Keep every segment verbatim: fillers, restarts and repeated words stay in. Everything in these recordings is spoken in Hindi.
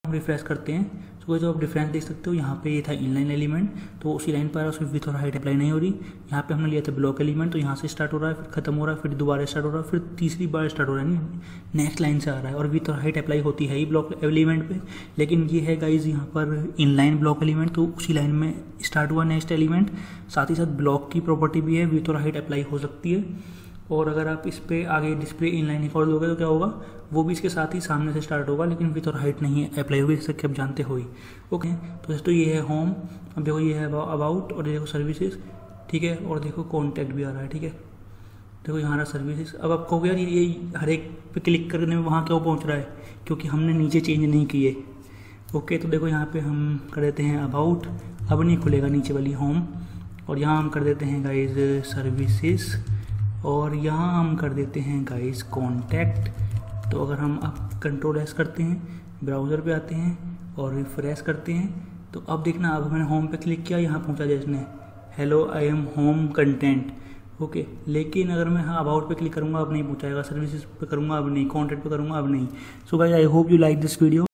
हम रिफ्रेश करते हैं तो जो आप डिफरेंस देख सकते हो, यहाँ पे ये था इनलाइन एलिमेंट, तो उसी लाइन पर उसमें विथ और हाइट अप्लाई नहीं हो रही। यहाँ पे हमने लिया था ब्लॉक एलिमेंट, तो यहाँ से स्टार्ट हो रहा है, फिर खत्म हो रहा है, फिर दोबारा स्टार्ट हो रहा है, फिर तीसरी बार स्टार्ट हो रहा है, नेक्स्ट लाइन से आ रहा है। और विथ और हाइट अप्लाई होती है ही ब्लॉक एलिमेंट पे, लेकिन ये है गाइज यहाँ पर इनलाइन ब्लॉक एलिमेंट, तो उसी लाइन में स्टार्ट हुआ नेक्स्ट एलिमेंट। साथ ही साथ ब्लॉक की प्रॉपर्टी भी है, विथ और हाइट अप्लाई हो सकती है। और अगर आप इस पे आगे डिस्प्ले इनलाइन एक और दोगे तो क्या होगा, वो भी इसके साथ ही सामने से स्टार्ट होगा, लेकिन विथ और हाइट नहीं अप्लाई होगी, जैसे कि आप जानते हो ही। ओके, तो दोस्तों ये है होम, अब देखो ये है अबाउट, और देखो सर्विसेज, ठीक है, और देखो कॉन्टैक्ट भी आ रहा है, ठीक है। देखो यहाँ रहा सर्विसेज। अब आप कहोगे यार ये हर एक पे क्लिक करने में वहाँ क्यों पहुँच रहा है, क्योंकि हमने नीचे चेंज नहीं किए। ओके, तो देखो यहाँ पे हम कर देते हैं अबाउट, अब नहीं खुलेगा नीचे वाली होम, और यहाँ हम कर देते हैं गाइज सर्विसेज, और यहाँ हम कर देते हैं गाइस कॉन्टैक्ट। तो अगर हम अब कंट्रोल एस करते हैं, ब्राउज़र पे आते हैं और रिफ्रेश करते हैं, तो अब देखना, अब मैंने होम पे क्लिक किया, यहाँ पहुँचा जिसने hello I am home content. Okay, लेकिन अगर मैं हाँ अबाउट पे क्लिक करूँगा अब नहीं पहुँचाएगा, सर्विसेज पे करूँगा अब नहीं, कॉन्टैक्ट पे करूँगा अब नहीं। So guys I hope you like this video.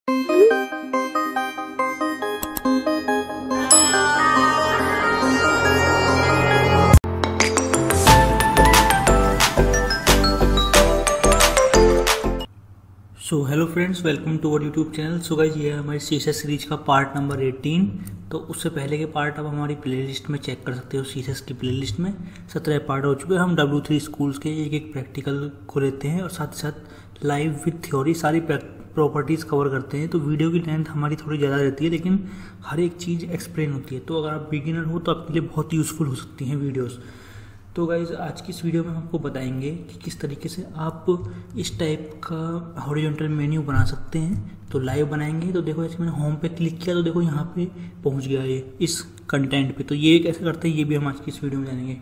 So hello friends, welcome to our YouTube channel. So guys ये है हमारी सीएसएस सीरीज का पार्ट नंबर अठारह। तो उससे पहले के पार्ट आप हमारी प्लेलिस्ट में चेक कर सकते हो। सीएसएस की प्लेलिस्ट में सत्रह पार्ट हो चुके हैं। हम डब्ल्यू थ्री स्कूल्स के एक एक प्रैक्टिकल को लेते हैं और साथ ही साथ लाइव विथ थ्योरी सारी प्रॉपर्टीज़ कवर करते हैं। तो वीडियो की लेंथ हमारी थोड़ी ज़्यादा रहती है, लेकिन हर एक चीज़ एक्सप्लेन होती है। तो अगर आप बिगिनर हो तो आपके लिए बहुत यूज़फुल हो सकती हैं वीडियोज़। तो गाइज़ आज की इस वीडियो में हम आपको बताएंगे कि किस तरीके से आप इस टाइप का हॉरिजॉन्टल मेन्यू बना सकते हैं। तो लाइव बनाएंगे, तो देखो जैसे मैंने होम पे क्लिक किया तो देखो यहाँ पे पहुँच गया ये इस कंटेंट पे। तो ये कैसे करते हैं ये भी हम आज की इस वीडियो में जानेंगे।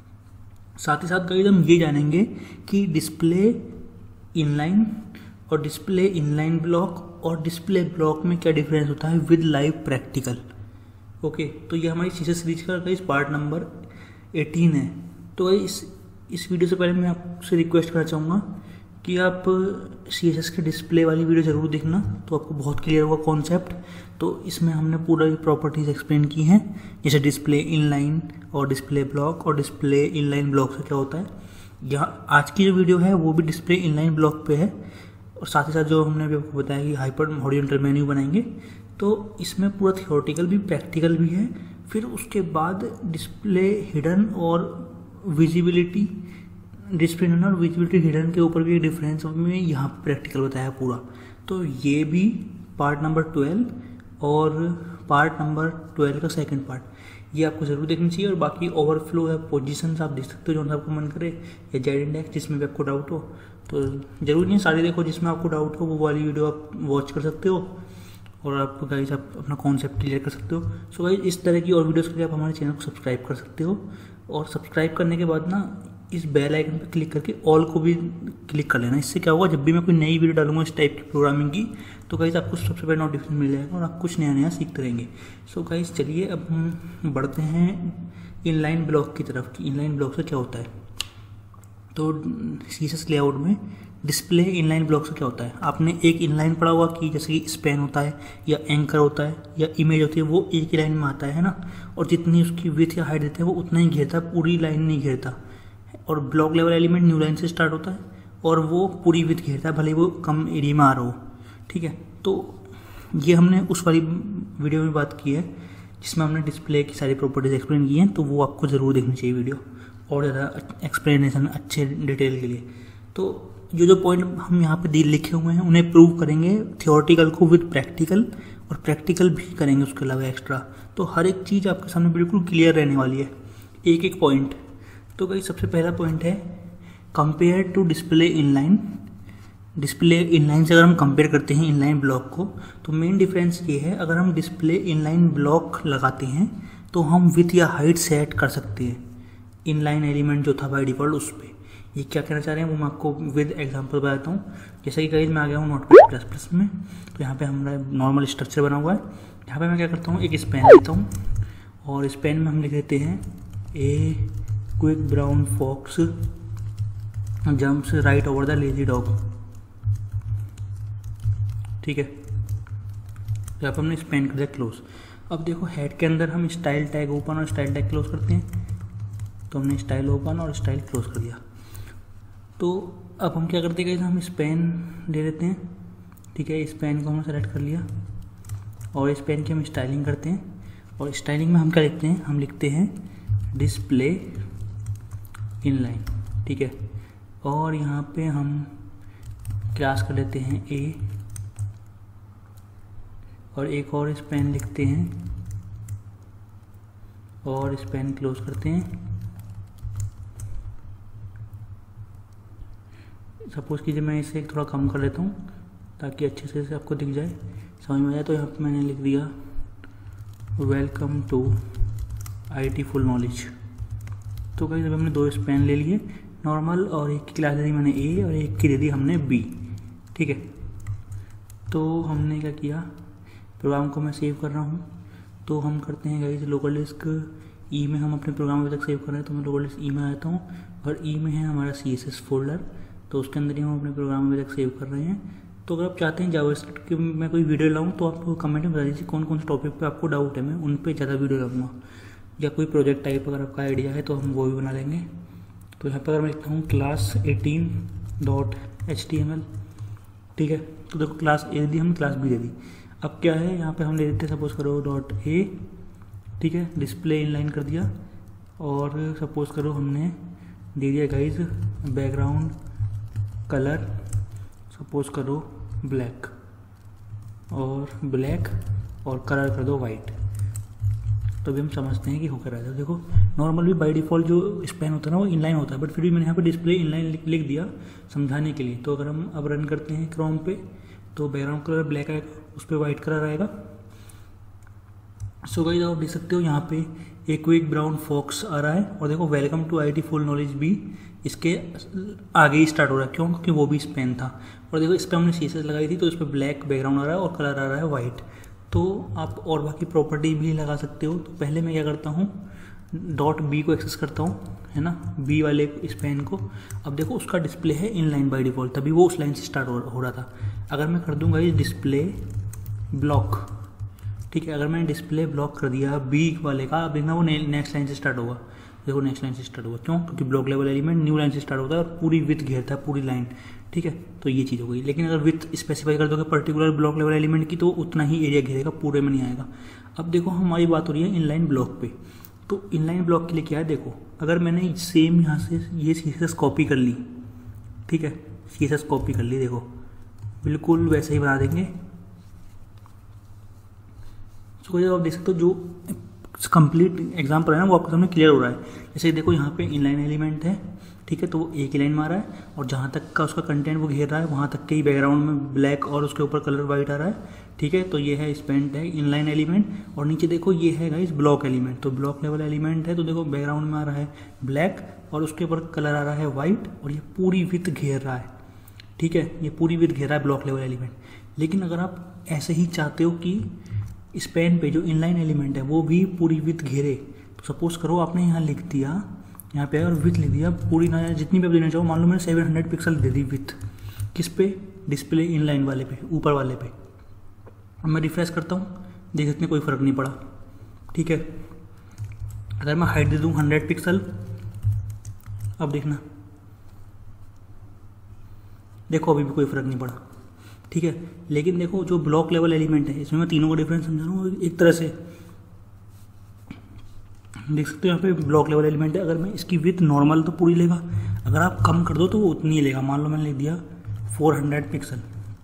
साथ ही साथ गाइज़ हम ये जानेंगे कि डिस्प्ले इनलाइन और डिस्प्ले इनलाइन ब्लॉक और डिस्प्ले ब्लॉक में क्या डिफरेंस होता है विद लाइव प्रैक्टिकल। ओके, तो ये हमारी सीएसएस सीरीज का गाइज़ पार्ट नंबर अठारह है। तो इस इस वीडियो से पहले मैं आपसे रिक्वेस्ट करना चाहूँगा कि आप सीएसएस के डिस्प्ले वाली वीडियो ज़रूर देखना, तो आपको बहुत क्लियर होगा कॉन्सेप्ट। तो इसमें हमने पूरा प्रॉपर्टीज़ एक्सप्लेन की हैं, जैसे डिस्प्ले इनलाइन और डिस्प्ले ब्लॉक और डिस्प्ले इनलाइन ब्लॉक से क्या होता है। यहाँ आज की जो वीडियो है वो भी डिस्प्ले इनलाइन ब्लॉक पे है, और साथ ही साथ जो हमने अभी आपको बताया कि हाइपर हॉरिजॉन्टल मेन्यू बनाएंगे, तो इसमें पूरा थियोरेटिकल भी प्रैक्टिकल भी है। फिर उसके बाद डिस्प्ले हिडन और विजिबिलिटी, डिस्प्ले हिडन और विजिबिलिटी हिडन के ऊपर भी एक डिफरेंस में यहाँ प्रैक्टिकल बताया पूरा। तो ये भी पार्ट नंबर ट्वेल्व और पार्ट नंबर ट्वेल्व का सेकंड पार्ट ये आपको ज़रूर देखनी चाहिए। और बाकी ओवरफ्लो है, पोजीशंस आप देख सकते हो जो आपको मन करे, या जेड इंडेक्स जिसमें भी आपको डाउट हो। तो जरूरी नहीं सारी देखो, जिसमें आपको डाउट हो वो वाली वीडियो आप वॉच कर सकते हो, और आप गाइस आप अपना कॉन्सेप्ट क्लियर कर सकते हो। सो गाइस इस तरह की और वीडियोस के लिए आप हमारे चैनल को सब्सक्राइब कर सकते हो, और सब्सक्राइब करने के बाद ना इस बेल आइकन पर क्लिक करके ऑल को भी क्लिक कर लेना। इससे क्या होगा, जब भी मैं कोई नई वीडियो डालूंगा इस टाइप की प्रोग्रामिंग की, तो गाइस आपको सबसे पहले नोटिफिकेशन मिल जाएगा और आप कुछ नया नया सीखते रहेंगे। सो गाइस चलिए अब हम बढ़ते हैं इनलाइन ब्लॉक की तरफ कि इनलाइन ब्लॉक से क्या होता है। तो सीएसएस लेआउट में डिस्प्ले इनलाइन ब्लॉक से क्या होता है, आपने एक इनलाइन पढ़ा हुआ कि जैसे कि स्पैन होता है या एंकर होता है या इमेज होती है, वो एक ही लाइन में आता है ना, और जितनी उसकी विड्थ या हाइट देते हैं वो उतना ही घेरता है, पूरी लाइन नहीं घेरता। और block level element new line से स्टार्ट होता है और वो पूरी विड्थ घेरता है, भले वो कम एरिया में आ रहा हो। ठीक है, तो ये हमने उस वाली वीडियो में बात की है जिसमें हमने डिस्प्ले की सारी प्रॉपर्टीज एक्सप्लेन की हैं, तो वो आपको ज़रूर देखनी चाहिए वीडियो और ज़्यादा एक्सप्लेनेशन अच्छे डिटेल के लिए। तो जो जो पॉइंट हम यहाँ पे दी लिखे हुए हैं उन्हें प्रूव करेंगे, थियोरेटिकल को विद प्रैक्टिकल, और प्रैक्टिकल भी करेंगे उसके अलावा एक्स्ट्रा। तो हर एक चीज़ आपके सामने बिल्कुल क्लियर रहने वाली है, एक एक पॉइंट। तो गाइस सबसे पहला पॉइंट है compare to display inline. Display inline से अगर हम कंपेयर करते हैं इनलाइन ब्लॉक को, तो मेन डिफरेंस ये है, अगर हम डिस्प्ले इनलाइन ब्लॉक लगाते हैं तो हम विथ या हाइट सेट कर सकते हैं इनलाइन एलिमेंट जो था बाय डिफॉल्ट उस पर। ये क्या कहना चाह रहे हैं वो मैं आपको विद एग्जांपल बताता हूँ। जैसे कि गाइस मैं आ गया हूँ नोटपैड प्लस प्लस में, तो यहाँ पे हमारा नॉर्मल स्ट्रक्चर बना हुआ है। यहाँ पे मैं क्या करता हूँ, एक स्पेन लेता हूँ और स्पेन में हम लिख देते हैं a quick brown fox jumps right over the lazy dog. ठीक है, यहाँ पर हमने स्पैन कर दिया क्लोज। अब देखो हेड के अंदर हम स्टाइल टैग ओपन और स्टाइल टैग क्लोज करते हैं, तो हमने स्टाइल ओपन और स्टाइल क्लोज कर दिया। तो अब हम क्या करते हैं, हम स्पैन ले लेते हैं, ठीक है, स्पैन को हमने सेलेक्ट कर लिया और स्पैन की हम स्टाइलिंग करते हैं। और स्टाइलिंग में हम क्या लिखते हैं, हम लिखते हैं डिस्प्ले इनलाइन, ठीक है। और यहाँ पे हम क्लास कर लेते हैं ए और एक और स्पैन लिखते हैं और स्पैन क्लोज करते हैं। सपोज कीजिए मैं इसे थोड़ा कम कर लेता हूँ ताकि अच्छे से इसे आपको दिख जाए, समझ में आ जाए। तो यहाँ पे मैंने लिख दिया welcome to IT full knowledge. तो कहीं जब हमने दो स्पैन ले लिए नॉर्मल और एक की क्लास दे दी मैंने ए और एक की दे दी हमने बी, ठीक है। तो हमने क्या किया, प्रोग्राम को मैं सेव कर रहा हूँ। तो हम करते हैं गाइस लोकल डिस्क ई में हम अपने प्रोग्राम अभी तक सेव कर रहे हैं, तो मैं लोकल डिस्क ई में आता हूँ और ई में है हमारा सी एस एस फोल्डर, तो उसके अंदर ही हम अपने प्रोग्राम अभी तक सेव कर रहे हैं। तो अगर आप चाहते हैं जावास्क्रिप्ट की मैं कोई वीडियो लाऊँ तो आप कमेंट में बता दीजिए कौन कौन से टॉपिक पे आपको डाउट है, मैं उन पे ज़्यादा वीडियो लाऊंगा। या कोई प्रोजेक्ट टाइप अगर आपका आइडिया है तो हम वो भी बना लेंगे। तो यहाँ पर अगर मैं लिखता हूँ class eighteen dot H T M L, ठीक है। तो देखो क्लास ए दी हमने, क्लास बी दे दी। अब क्या है यहाँ पे हम ले लेते हैं सपोज करो डॉट ए, ठीक है, डिस्प्ले इनलाइन कर दिया। और सपोज करो हमने दे दिया गाइज बैकग्राउंड कलर, सपोज करो ब्लैक और ब्लैक और कलर कर दो वाइट। तो अभी हम समझते हैं कि होकर रहा है। देखो नॉर्मल भी बाय डिफ़ॉल्ट जो स्पैन होता है ना वो इनलाइन होता है, बट फिर भी मैंने यहाँ पे डिस्प्ले इनलाइन लिख, लिख दिया समझाने के लिए। तो अगर हम अब रन करते हैं क्रोम पे तो बैकग्राउंड कलर ब्लैक आएगा, उस पर वाइट कलर आएगा। सो गाइस आप देख सकते हो यहाँ पे एक क्विक ब्राउन फॉक्स आ रहा है और देखो welcome to IT full knowledge भी इसके आगे ही स्टार्ट हो रहा है, क्यों, क्योंकि वो भी स्पैन था। और देखो इस पर हमने सी एस एस लगाई थी तो इस पर ब्लैक बैकग्राउंड आ रहा है और कलर आ रहा है वाइट। तो आप और बाकी प्रॉपर्टी भी लगा सकते हो। तो पहले मैं क्या करता हूँ, डॉट बी को एक्सेस करता हूँ, है ना, बी वाले स्पैन को। अब देखो उसका डिस्प्ले है इनलाइन बाय डिफ़ॉल्ट, तभी वो उस लाइन से स्टार्ट हो, हो रहा था। अगर मैं कर दूंगा ये डिस्प्ले ब्लॉक, ठीक है, अगर मैंने डिस्प्ले ब्लॉक कर दिया बी वाले का, अब देखना वो नेक्स्ट लाइन से स्टार्ट होगा। देखो नेक्स्ट लाइन से स्टार्ट होगा, क्यों, क्योंकि block level element new line से स्टार्ट होता है और पूरी विथ घेरता है पूरी लाइन, ठीक है। तो ये चीज़ हो गई। लेकिन अगर विथ स्पेसिफाई कर दोगे पर्टिकुलर ब्लॉक लेवल एलिमेंट की तो उतना ही एरिया घेरेगा, पूरे में नहीं आएगा। अब देखो हमारी बात हो रही है इनलाइन ब्लॉक पे। तो इनलाइन ब्लॉक के लिए क्या है, देखो अगर मैंने सेम यहाँ से ये सी एस एस कॉपी कर ली, ठीक है, सी एस एस कॉपी कर ली, देखो बिल्कुल वैसे ही बना देंगे। तो जब आप देख सकते हो जो कंप्लीट एग्जाम्पल है ना वो आपके सामने क्लियर हो रहा है। जैसे देखो यहाँ पे इनलाइन एलिमेंट है, ठीक है, तो वो एक ही लाइन में आ रहा है और जहाँ तक का उसका कंटेंट वो घेर रहा है वहाँ तक के ही बैकग्राउंड में ब्लैक और उसके ऊपर कलर वाइट आ रहा है, ठीक है। तो ये है स्पैन टैग इनलाइन एलिमेंट और नीचे देखो ये है गाइस ब्लॉक एलिमेंट। तो ब्लॉक लेवल एलिमेंट है तो देखो बैकग्राउंड में आ रहा है ब्लैक और उसके ऊपर कलर आ रहा है वाइट और ये पूरी विथ घेर रहा है, ठीक है, ये पूरी विथ घेर रहा है ब्लॉक लेवल एलिमेंट। लेकिन अगर आप ऐसे ही चाहते हो कि स्पैन पे जो इनलाइन एलिमेंट है वो भी पूरी विथ घेरे, तो सपोज करो आपने यहाँ लिख दिया, यहाँ पे और विथ लिख दिया पूरी ना, जितनी भी आप देना चाहो, मान लो मैंने सेवन हंड्रेड पिक्सल दे दी विथ, किस पे, डिस्प्ले इनलाइन वाले पे, ऊपर वाले पे। अब मैं रिफ्रेश करता हूँ, देख सकते हैं कोई फ़र्क नहीं पड़ा, ठीक है। अगर मैं हाइट दे दूँ हंड्रेड पिक्सल, अब देखना, देखो अभी भी कोई फ़र्क नहीं पड़ा, ठीक है। लेकिन देखो जो ब्लॉक लेवल एलिमेंट है इसमें मैं तीनों का डिफरेंस समझा रहा हूँ एक तरह से, देख सकते हो यहाँ पे ब्लॉक लेवल एलिमेंट है। अगर मैं इसकी विथ नॉर्मल तो पूरी लेगा, अगर आप कम कर दो तो वो उतनी ही लेगा। मान लो मैंने लिख दिया फोर हंड्रेड पिक्सल,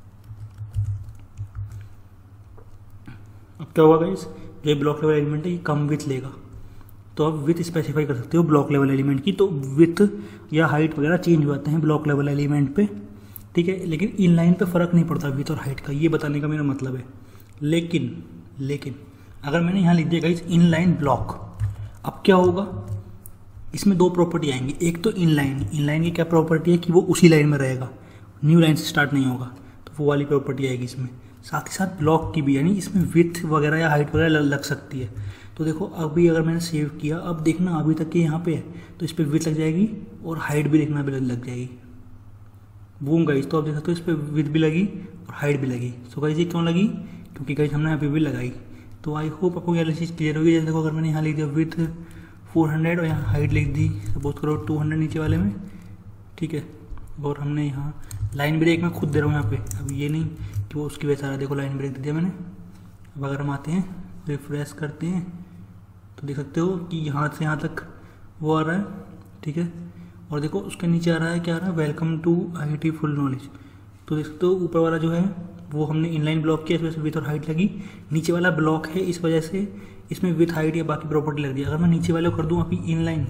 अब क्या होगा गाइस, जो ब्लॉक लेवल एलिमेंट है ये कम विथ लेगा। तो आप विथ स्पेसिफाई कर सकते हो ब्लॉक लेवल एलिमेंट की, तो विथ या हाइट वगैरह चेंज हो जाते हैं ब्लॉक लेवल एलिमेंट पे, ठीक है। लेकिन इन लाइन पे फ़र्क नहीं पड़ता विथ और हाइट का, ये बताने का मेरा मतलब है। लेकिन लेकिन अगर मैंने यहाँ लिख दिया गाइस इन लाइन ब्लॉक, अब क्या होगा, इसमें दो प्रॉपर्टी आएंगी। एक तो इन लाइन, इन लाइन की क्या प्रॉपर्टी है कि वो उसी लाइन में रहेगा, न्यू लाइन से स्टार्ट नहीं होगा, तो वो वाली प्रॉपर्टी आएगी इसमें। साथ ही साथ ब्लॉक की भी, यानी इसमें विथ वगैरह या हाइट वगैरह लग सकती है। तो देखो अभी अगर मैंने सेव किया, अब देखना अभी तक के यहाँ पे है तो इस पर विथ लग जाएगी और हाइट भी देखना भी लग जाएगी। बूम गाइस, तो आप देख सकते हो इस पर विथ भी लगी और हाइट भी लगी। सो गाइस ये क्यों लगी, क्योंकि गाइस हमने अभी भी लगाई। तो आई होप आपको ये चीज़ क्लियर होगी। जैसे देखो अगर मैंने यहाँ लिख दिया विथ फोर हंड्रेड और यहाँ हाइट लिख दी सपोज करो टू हंड्रेड नीचे वाले में, ठीक है, और हमने यहाँ लाइन ब्रेक मैं खुद दे रहा हूँ यहाँ पे, अब ये नहीं कि वो उसकी वजह से आ रहा है। देखो लाइन ब्रेक दे दिया मैंने। अब अगर हम आते हैं रिफ्रेश करते हैं तो देख सकते हो कि यहाँ से यहाँ तक वो आ रहा है, ठीक है, और देखो उसके नीचे आ रहा है क्या आ रहा है, welcome to I T full knowledge. तो देख सकते हो ऊपर वाला जो है वो हमने इनलाइन ब्लॉक किया, इस वजह से विथ और हाइट लगी। नीचे वाला ब्लॉक है इस वजह से इसमें विथ हाइट या बाकी प्रॉपर्टी लग रही है। अगर मैं नीचे वाले को कर दूँ अभी इनलाइन,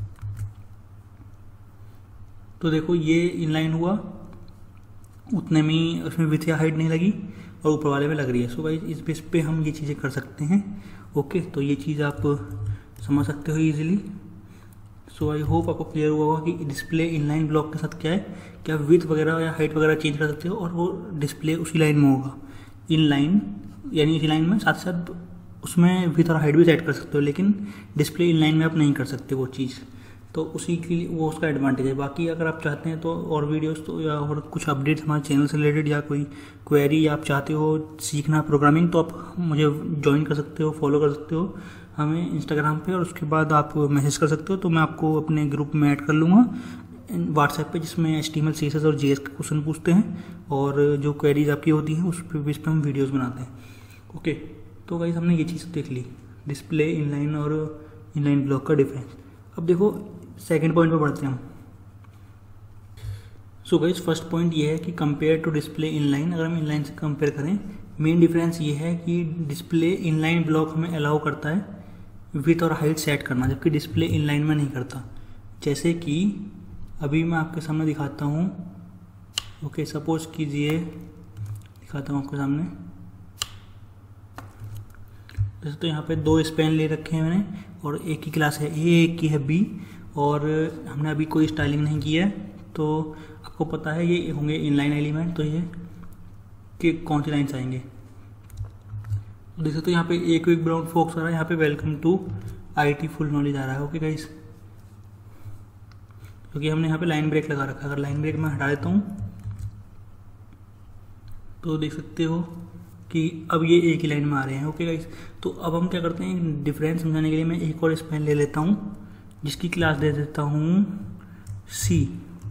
तो देखो ये इनलाइन हुआ, उतने में ही उसमें विथ या हाइट नहीं लगी और ऊपर वाले में लग रही है। सो गाइस इस बेस पे हम ये चीज़ें कर सकते हैं। ओके, तो ये चीज़ आप समझ सकते हो इजीली। सो आई होप आपको क्लियर हुआ होगा कि डिस्प्ले इनलाइन ब्लॉक के साथ क्या है, क्या विथ वगैरह या हाइट वगैरह चेंज कर सकते हो और वो डिस्प्ले उसी लाइन में होगा इनलाइन, यानी इसी लाइन में साथ साथ उसमें विथ और हाइट भी सेट कर सकते हो, लेकिन डिस्प्ले इनलाइन में आप नहीं कर सकते वो चीज़। तो उसी के लिए वो उसका एडवांटेज है। बाकी अगर आप चाहते हैं तो और वीडियोस तो या और कुछ अपडेट्स हमारे चैनल से रिलेटेड या कोई क्वेरी आप चाहते हो सीखना प्रोग्रामिंग, तो आप मुझे ज्वाइन कर सकते हो, फॉलो कर सकते हो हमें इंस्टाग्राम पे, और उसके बाद आप मैसेज कर सकते हो तो मैं आपको अपने ग्रुप में ऐड कर लूँगा व्हाट्सएप पे, जिसमें H T M L C S S और जी एस के क्वेश्चन पूछते हैं और जो क्वेरीज आपकी होती हैं उस पर इस पर हम वीडियोस बनाते हैं। ओके, तो गाइस हमने ये चीज़ देख ली, डिस्प्ले इनलाइन और इनलाइन ब्लॉक का डिफरेंस। अब देखो सेकेंड पॉइंट पर बढ़ते हैं हम। सो गाइस फर्स्ट पॉइंट ये है कि कंपेयर टू डिस्प्ले इनलाइन, अगर हम इनलाइन से कंपेयर करें मेन डिफरेंस ये है कि डिस्प्ले इनलाइन ब्लॉक हमें अलाउ करता है विथ और हाइट सेट करना, जबकि डिस्प्ले इनलाइन में नहीं करता। जैसे कि अभी मैं आपके सामने दिखाता हूँ। ओके, सपोज कीजिए दिखाता हूँ आपके सामने। जैसे तो यहाँ पे दो स्पेन ले रखे हैं मैंने और एक की क्लास है ए, एक की है बी, और हमने अभी कोई स्टाइलिंग नहीं की है, तो आपको पता है ये होंगे इनलाइन एलिमेंट। तो ये कि कौन सी लाइन्स आएंगे, देख सकते हो यहाँ पे एक वीक ब्राउन फॉक्स आ रहा है, यहाँ पे welcome to I T full knowledge आ रहा है। ओके गाइस, क्योंकि हमने यहाँ पे लाइन ब्रेक लगा रखा है। अगर लाइन ब्रेक मैं हटा देता हूँ तो देख सकते हो कि अब ये एक ही लाइन में आ रहे हैं। ओके गाइस, तो अब हम क्या करते हैं, डिफरेंस समझाने के लिए मैं एक और स्पेन ले लेता हूँ जिसकी क्लास दे देता हूँ सी।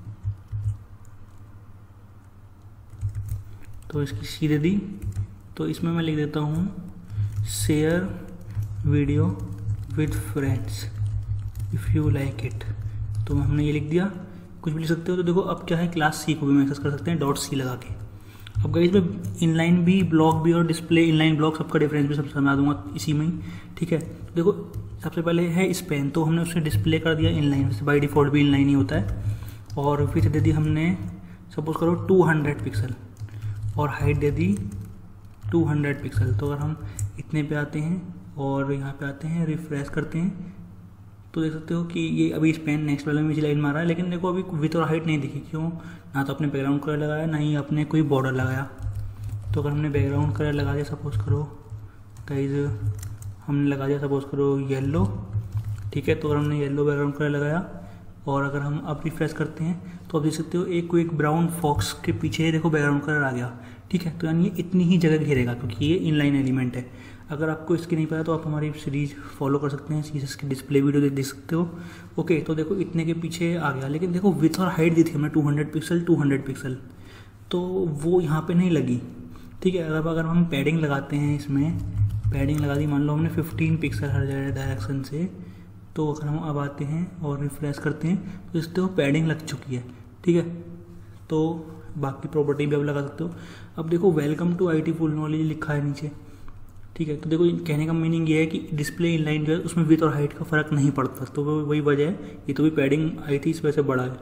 तो इसकी सी दे दी, तो इसमें मैं लिख देता हूँ share video with friends if you like it. तो हमने ये लिख दिया, कुछ भी लिख सकते हो। तो देखो अब क्या है, क्लास सी को भी मैसेज कर सकते हैं डॉट सी लगा के। अब गाइस में इनलाइन भी ब्लॉक भी और डिस्प्ले इनलाइन ब्लॉक सबका डिफरेंस भी सब समझा दूंगा इसी में ही, ठीक है। तो देखो सबसे पहले है स्पेन, तो हमने उससे डिस्प्ले कर दिया इनलाइन, वैसे बाई डिफ़ॉल्ट भी इनलाइन ही होता है। और फिर दे दी हमने सपोज करो टू हंड्रेड पिक्सल और हाइट दे दी टू हंड्रेड पिक्सल। तो अगर हम इतने पे आते हैं और यहाँ पे आते हैं रिफ्रेश करते हैं तो देख सकते हो कि ये अभी स्पेन नेक्स्ट वाले में लाइन मारा है, लेकिन देखो अभी विथ और हाइट नहीं दिखी। क्यों? ना तो अपने बैकग्राउंड कलर लगाया, ना ही अपने कोई बॉर्डर लगाया। तो अगर हमने बैकग्राउंड कलर लगा दिया सपोज करो गाइज, हमने लगा दिया सपोज करो येलो, ठीक है। तो अगर हमने येलो बैकग्राउंड कलर लगाया और अगर हम अब रिफ्रेश करते हैं तो आप देख सकते हो एक कोई एक ब्राउन फॉक्स के पीछे देखो बैकग्राउंड कलर आ गया, ठीक है। तो यानी ये इतनी ही जगह घेरेगा क्योंकि ये इनलाइन एलिमेंट है। अगर आपको इसकी नहीं पता तो आप हमारी सीरीज फॉलो कर सकते हैं, सीरीज की डिस्प्ले वीडियो देख सकते हो। ओके, तो देखो इतने के पीछे आ गया, लेकिन देखो विथ और हाइट दी थी हमने two hundred pixel two hundred pixel, तो वो यहाँ पे नहीं लगी, ठीक है। अगर अगर हम पैडिंग लगाते हैं, इसमें पैडिंग लगा दी, मान लो हमने फिफ्टीन पिक्सल हर डायरेक्शन से, तो अगर हम अब आते हैं और रिफ्रेश करते हैं तो इससे वो पैडिंग लग चुकी है, ठीक है। तो बाकी प्रॉपर्टी भी आप लगा सकते हो। अब देखो welcome to I T full knowledge लिखा है नीचे, ठीक है। तो देखो कहने का मीनिंग ये है कि डिस्प्ले इनलाइन जो है उसमें विथ और हाइट का फ़र्क नहीं पड़ता, तो वो वही वजह है। ये तो भी पैडिंग आई थी इस वजह से बड़ा है,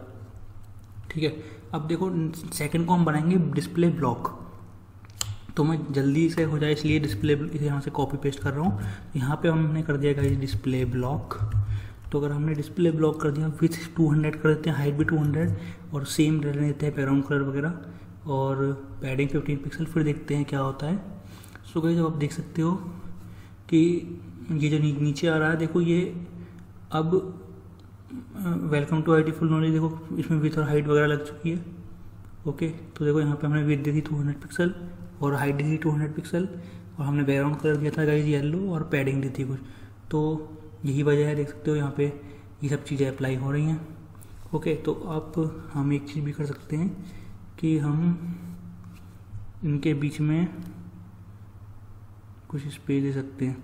ठीक है। अब देखो सेकंड को हम बनाएंगे डिस्प्ले ब्लॉक, तो मैं जल्दी से हो जाए इसलिए डिस्प्ले यहाँ से कॉपी पेस्ट कर रहा हूँ। यहाँ पे हमने कर दिया गाइस डिस्प्ले ब्लॉक। तो अगर हमने डिस्प्ले ब्लॉक कर दिया विथ टू हंड्रेड कर देते हैं, हाइट भी टू हंड्रेड और सेम रहने देते हैं बैकग्राउंड कलर वगैरह और पैडिंग फिफ्टीन पिक्सल, फिर देखते हैं क्या होता है। सो गाइस अब आप देख सकते हो कि ये जो नीचे आ रहा है, देखो ये अब welcome to I T full knowledge, देखो इसमें विथ और हाइट वगैरह लग चुकी है। ओके, तो देखो यहाँ पे हमने विथ दी थी टू हंड्रेड पिक्सल और हाइट दी थी टू हंड्रेड पिक्सल और हमने बैकग्राउंड कलर दिया था गाइज येलो और पैडिंग दी थी कुछ, तो यही वजह है, देख सकते हो यहाँ पे ये सब चीज़ें अप्लाई हो रही हैं। ओके, तो आप हम एक चीज़ भी कर सकते हैं कि हम इनके बीच में कुछ स्पेस दे सकते हैं।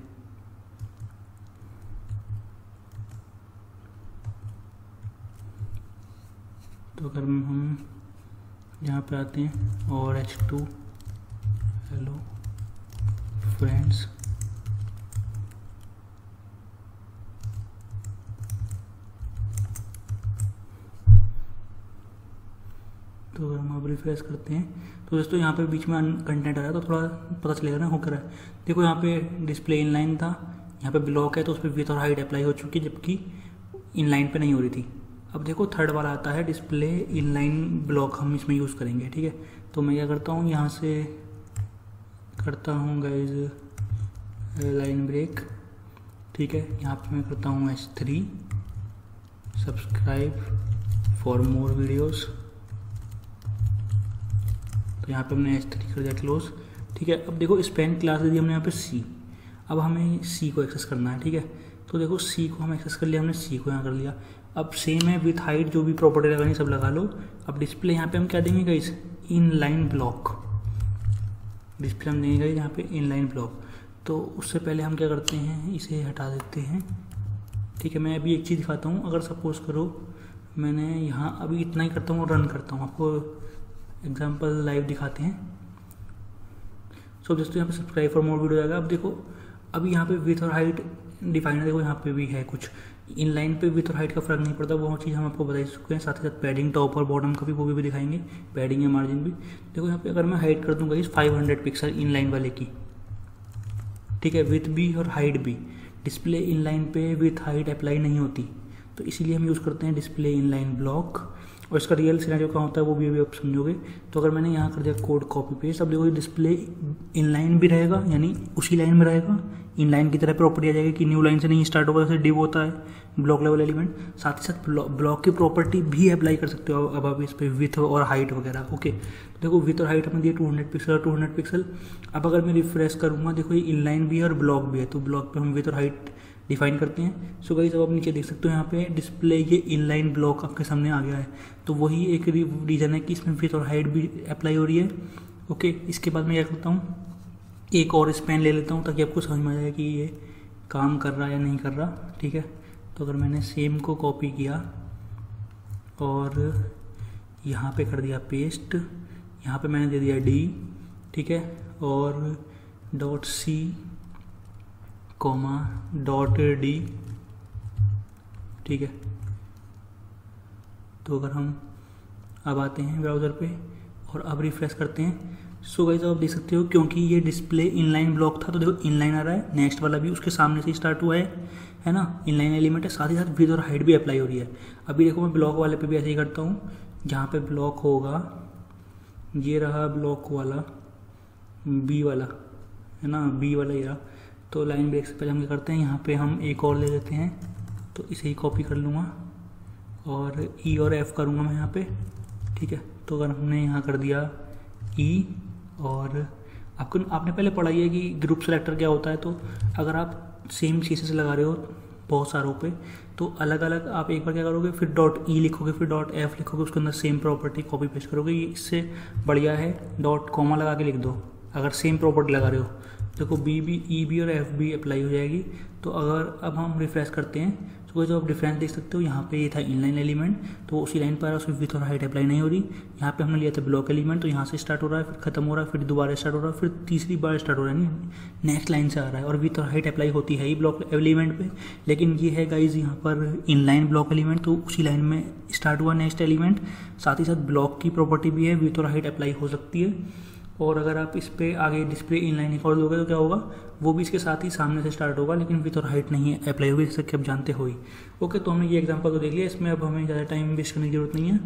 तो अगर हम यहाँ पे आते हैं और एच टू हेलो फ्रेंड्स, तो अगर हम अब रिफ्रेश करते हैं तो दोस्तों यहाँ पे बीच में कंटेंट आ रहा है, तो थोड़ा पता चलेगा ना हो कर रहा है। देखो यहाँ पे डिस्प्ले इनलाइन था, यहाँ पे ब्लॉक है तो उस पर विथ और हाइट अप्लाई हो चुकी है, जबकि इनलाइन पे नहीं हो रही थी। अब देखो थर्ड वाला आता है डिस्प्ले इनलाइन ब्लॉक, हम इसमें यूज़ करेंगे। ठीक है, तो मैं क्या करता हूँ, यहाँ से करता हूँ गाइज लाइन ब्रेक। ठीक है, यहाँ पे मैं करता हूँ H three subscribe for more videos, तो यहाँ पे हमने एच थ्री कर दिया क्लोज। ठीक है, अब देखो स्पैन क्लास दे दी हमने यहाँ पे सी, अब हमें सी को एक्सेस करना है। ठीक है, तो देखो सी को हम एक्सेस कर लिया, हमने सी को यहाँ कर लिया। अब सेम है विथ हाइट, जो भी प्रॉपर्टी लगानी सब लगा लो। अब डिस्प्ले यहाँ पे हम क्या देंगे guys, in line block, display हम देंगे गाइस यहाँ पे इन लाइन ब्लॉक। तो उससे पहले हम क्या करते हैं, इसे हटा देते हैं। ठीक है, मैं अभी एक चीज़ दिखाता हूँ। अगर सपोज करो मैंने यहाँ अभी इतना ही करता हूँ, रन करता हूँ, आपको एग्जाम्पल लाइव दिखाते हैं। सो दोस्तों यहाँ पे सब्सक्राइब फॉर मोर वीडियो आएगा। अब देखो अभी यहाँ पे विथ और हाइट डिफाइन है, देखो यहाँ पे भी है कुछ। इन लाइन पे विथ और हाइट का फर्क नहीं पड़ता, वो चीज़ हम आपको बता चुके हैं। साथ ही साथ पैडिंग टॉप और बॉटम का भी वो भी दिखाएंगे, पैडिंग या मार्जिन भी। देखो यहाँ पे अगर मैं हाइट कर दूंगा इस five hundred pixel inline वाले की, ठीक है, विथ भी और हाइट भी। डिस्प्ले इन लाइन पे विथ हाइट अप्लाई नहीं होती, तो इसीलिए हम यूज़ करते हैं डिस्प्ले इन लाइन ब्लॉक। और इसका रियल सिनेरियो क्या होता है वो भी अभी आप समझोगे। तो अगर मैंने यहाँ कर दिया कोड कॉपी पेस्ट, अब देखो डिस्प्ले इन लाइन भी रहेगा, यानी उसी लाइन में रहेगा, इन लाइन की तरह प्रॉपर्टी आ जाएगी कि न्यू लाइन से नहीं स्टार्ट होगा, जैसे डिव होता है ब्लॉक लेवल एलिमेंट। साथ ही साथ ब्लॉक की प्रॉपर्टी भी अप्लाई कर सकते हो अब आप इस पर विथ और हाइट वगैरह। ओके, तो देखो विथ और हाइट हमें दिए टू हंड्रेड पिक्सल और टू हंड्रेड पिक्सल। अब अगर मैं रिफ्रेश करूँगा, देखो ये इन लाइन भी है और ब्लॉक भी है, तो ब्लॉक पे हम विथ और हाइट डिफाइन करते हैं। सो गाइस अब आप नीचे देख सकते हो यहाँ पे डिस्प्ले ये इनलाइन ब्लॉक आपके सामने आ गया है। तो वही एक रीजन है कि इसमें विथ और हाइट भी अप्लाई हो रही है। ओके, इसके बाद मैं क्या करता हूँ, एक और स्पैन ले लेता हूँ ताकि आपको समझ में आ जाए कि ये काम कर रहा है या नहीं कर रहा। ठीक है, तो अगर मैंने सेम को कॉपी किया और यहाँ पे कर दिया पेस्ट, यहाँ पे मैंने दे दिया डी, ठीक है, और dot C comma dot D. ठीक है, तो अगर हम अब आते हैं ब्राउज़र पे और अब रिफ्रेश करते हैं, सो गाइस आप देख सकते हो क्योंकि ये डिस्प्ले इनलाइन ब्लॉक था तो देखो इनलाइन आ रहा है, नेक्स्ट वाला भी उसके सामने से स्टार्ट हुआ है है ना, इनलाइन एलिमेंट है। साथ ही साथ विड्थ और हाइट भी अप्लाई हो रही है। अभी देखो मैं ब्लॉक वाले पे भी ऐसे ही करता हूँ, जहाँ पे ब्लॉक होगा ये रहा ब्लॉक वाला बी वाला है ना, बी वाला ये रहा। तो लाइन ब्रेक से पहले हम क्या करते हैं, यहाँ पे हम एक और ले लेते हैं, तो इसे ही कॉपी कर लूँगा और ई और एफ करूँगा मैं यहाँ पे। ठीक है, तो अगर हमने यहाँ कर दिया ई, और आपको आपने पहले पढ़ा ही है कि ग्रुप सेलेक्टर क्या होता है। तो अगर आप सेम चीज़ें से लगा रहे हो बहुत सारों पे, तो अलग अलग आप एक बार क्या करोगे, फिर डॉट ई लिखोगे, फिर डॉट एफ लिखोगे, उसके अंदर सेम प्रॉपर्टी कॉपी पेस्ट करोगे। ये इससे बढ़िया है डॉट कॉमा लगा के लिख दो अगर सेम प्रॉपर्टी लगा रहे हो। देखो बी भी ई भी और एफ भी अप्लाई हो जाएगी। तो अगर अब हम रिफ्रेश करते हैं तो जो आप डिफरेंस देख सकते हो, यहाँ पे ये था इनलाइन एलिमेंट, तो उसी लाइन पर उसमें विथ और हाइट अप्लाई नहीं हो रही। यहाँ पे हमने लिया था ब्लॉक एलिमेंट, तो यहाँ से स्टार्ट हो रहा है, फिर खत्म हो रहा है, फिर दोबारा स्टार्ट हो रहा है, फिर तीसरी बार स्टार्ट हो रहा है, नेक्स्ट लाइन से आ रहा है। और विथ और हाइट अप्लाई होती है ही ब्लॉक एलिमेंट पे, लेकिन ये है गाइज यहाँ पर इनलाइन ब्लॉक एलिमेंट, तो उसी लाइन में स्टार्ट हुआ नेक्स्ट एलिमेंट। साथ ही साथ ब्लॉक की प्रॉपर्टी भी है, विथ और हाइट अप्लाई हो सकती है। और अगर आप इस पे आगे डिस्प्ले इनलाइन कर दोगे तो क्या होगा, वो भी इसके साथ ही सामने से स्टार्ट होगा, लेकिन विथ और हाइट नहीं है अप्लाई होगी, जैसे कि आप जानते हो ही। ओके, तो हमने ये एग्जांपल तो देख लिया, इसमें अब हमें ज़्यादा टाइम वेस्ट करने की जरूरत नहीं है।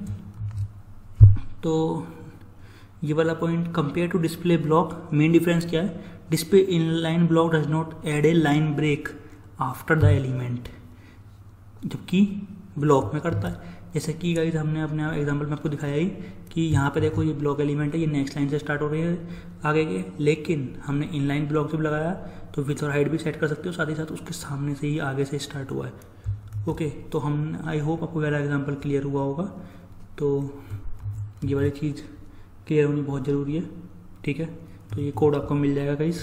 तो ये वाला point compare to display block, main difference क्या है, display inline block does not add a line break after the element, जबकि ब्लॉक में करता है। जैसे कि गाइस हमने अपने एग्जांपल में आपको दिखाया ही कि यहाँ पे देखो ये ब्लॉक एलिमेंट है, ये नेक्स्ट लाइन से स्टार्ट हो रही है आगे के, लेकिन हमने इनलाइन ब्लॉक जब लगाया तो विड्थ और हाइट भी सेट कर सकते हो, साथ ही साथ उसके सामने से ही आगे से स्टार्ट हुआ है। ओके, तो हम आई होप आपको वाला एग्जांपल क्लियर हुआ होगा। तो ये वाली चीज़ क्लियर होनी बहुत ज़रूरी है, ठीक है। तो ये कोड आपको मिल जाएगा गाइस।